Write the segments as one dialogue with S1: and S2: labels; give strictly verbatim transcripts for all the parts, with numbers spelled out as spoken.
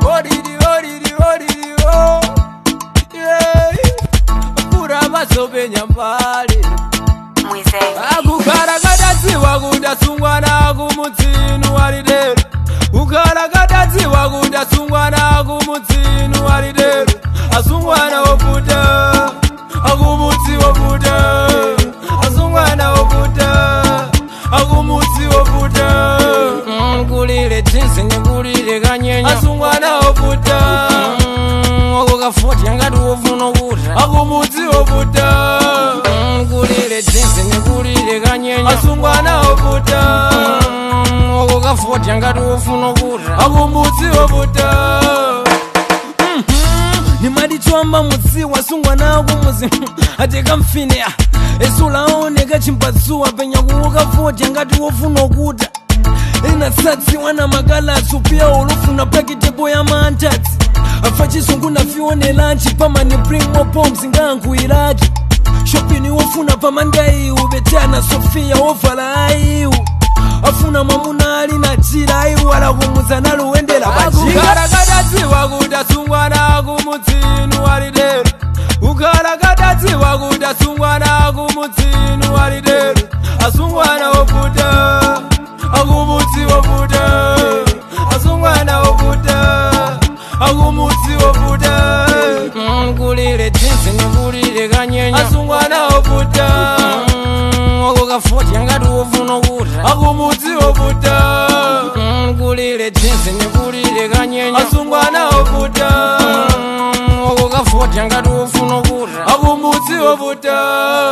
S1: Oriri, oriri, oriri, oh. Yeah. Kura basobe nyambali. Akukara kadatsiwa kudasungwa na kumutsinu walidero. Kukara kadatsiwa kudasungwa na kumutsinu walidero. Asungwa na oputa, akumutsi oputa. Asungwa na oputa, akumutsi oputa. Kulile jinsi nikulile kanyenya. Asungwa na oputa, okukafoti ngati ufuna kuta. Akumutsi oputa. Kulile jinsi nikulile kanyenya. Asungwa na oputa, okukafoti ngati ufuna kuta. Akumutsi oputa. Nimadichomba mutsi wasungwa na kumuzi. Ateka mfine esula oneka chimpatsuwa penya kuwoka foti ngati ufuna kuta. Ina tsatsi wana magala supia olufuna pakitebo ya mantats. Afachisungu na fione lanchi pama ni bring more bombs ngangu iraji. Shopini wofuna pamangai ubetana Sofia ovala ayu. Afuna mamuna alina chira ayu wala kumuza nalo wendela bajinga. Ukara kadatsiwa kudasungwa na kumutsinu walidero. Ukara kadatsiwa kudasungwa na kumutsinu walidero. Asungwa na oputa, akumutsi oputa. Asungwa na oputa, akumutsi oputa. Kulile jinsi nikulile kanyenya. Asungwa na oputa, okukafoti ngati ufuna kuta. Akumutsi oputa. Kulile jinsi nikulile kanyenya. Asungwa na oputa, okukafoti ngati ufuna kuta. Akumutsi oputa.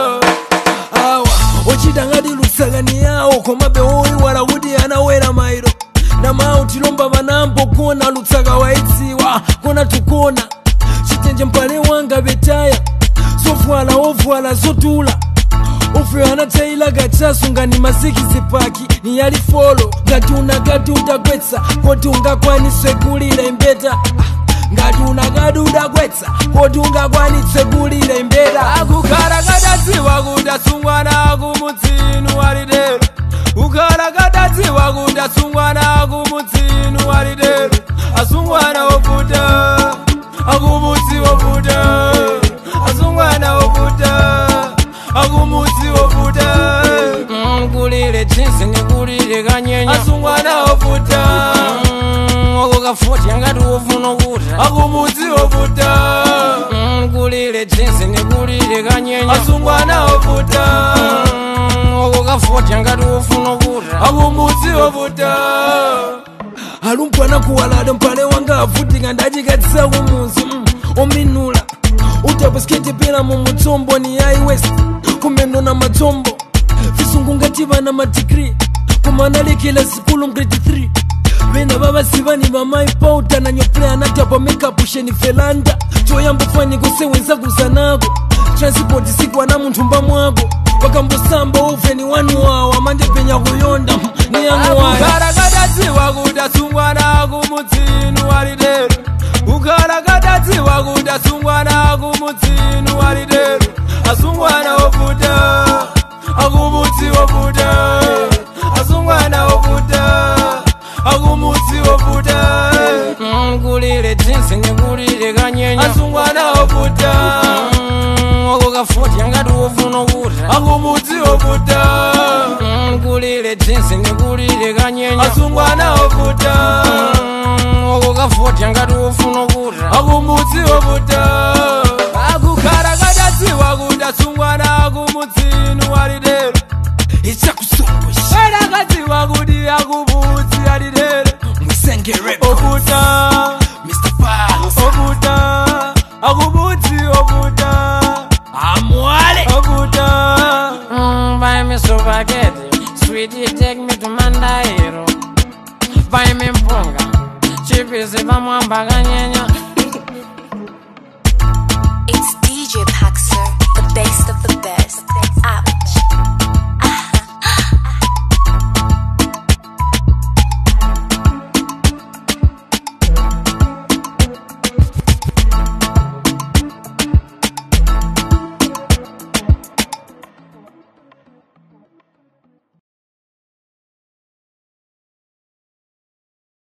S1: Awa ochita ngati lusakani yawo komabe woyi wala kuti anawera mairo. Na mauti lomba vanambo kona lutsaka waitsiwa kona tukona. Chitenje mpale wanga betaya zofwala ofwala zotula. Ufe anataila gachasunga ni masiki zipaki ni yali follow. Ngati unagati utagwetsa koti ungakwanise kulira imbeta. Ngati unagati utagwetsa koti ungakwanise kulira imbeta. Akukara kadatsiwa kudasungwa na kumutsinu walidero. Ukara kadatsiwa kudasungwa na kumutsinu walidero. Asungwa na oputa, akumutsi oputa. Asungwa na oputa, akumutsi oputa. Kulile jinsi nikulile kanyenya. Asungwa na oputa, okukafoti ngati ufuna kuta. Akumutsi oputa. Kulile jinsi nikulile kanyenya. Asungwa na oputa, okukafoti ngati ufuna kuta. Akumutsi oputa. Alumpwana kuwalada mpale wanga avutika ndachikatisa kumuzi. mm. Ominula utapaskete pera mu mutombo ni ya west. Kumendo na matombo visungu ngati bana madigri. Kumana lekela sikulu grade three. Bena baba sivani mamayi pauta na nyoplea natapa makeup sheni felanda. Choyambo fani kusewenza kuzanako. Transport sikwa na muntu mba mwako. Wakambo samba uveni wanu wao amande penya kuyonda ni yangu waya. Ukara kadatsiwa kudasungwa na kumutsinu walidero. Ukara kadatsiwa kudasungwa na kumutsinu walidero. Asungwa na oputa, akumutsi oputa. Asungwa na oputa, akumutsi oputa. Kulile jinsi nikulile kanyenya. Asungwa na oputa, okukafoti ngati ufuna kuta. Akumutsi oputa. Kulile jinsi nikulile kanyenya. Asungwa na oputa, okukafoti ngati ufuna kuta. Akumutsi oputa. Akukara kadatsiwa kudasungwa na kumutsinu walidero. Ichakusongosha wala kadatsiwa kuti akumutsi walidero. Mwisenge records oputa. Mister Fast oputa, akumutsi oputa. Amwale oputa. Mm, buy me spaghetti, sweetie take me to Mandairo. Buy me mpunga, chipisi pa mwamba kanyenya.